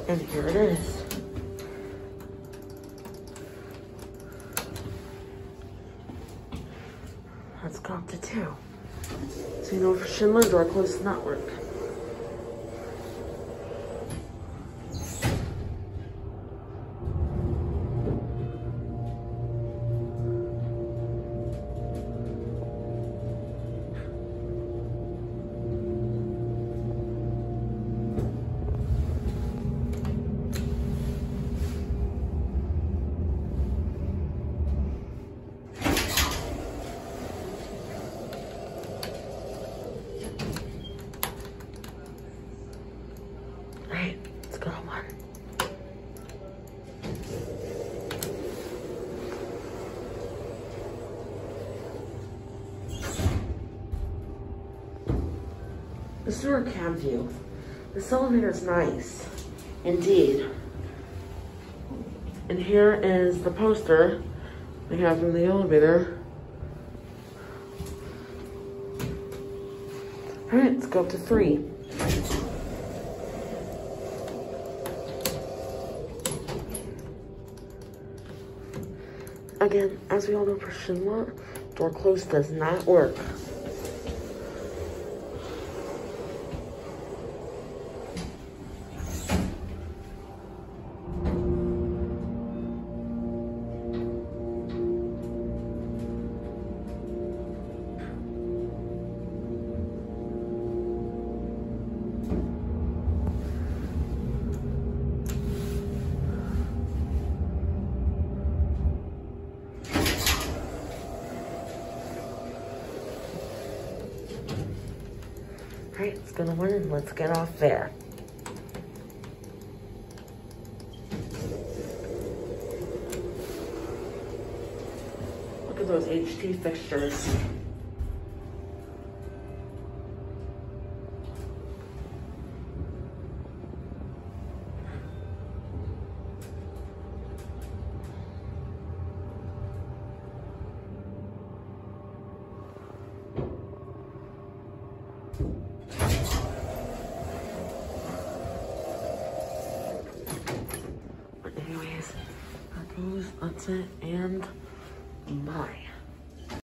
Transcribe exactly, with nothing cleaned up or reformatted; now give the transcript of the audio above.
And here it is. Let's go up to two. So you know for Schindler, door closed does not work. Right, let's go on. This is our cab view. This elevator is nice, indeed. And here is the poster we have from the elevator. All right, let's go up to three. Again, as we all know for Schindler, door closed does not work. All right, let's go to one and let's get off there. Look at those H T fixtures. Anyways, that goes, that's it, and bye.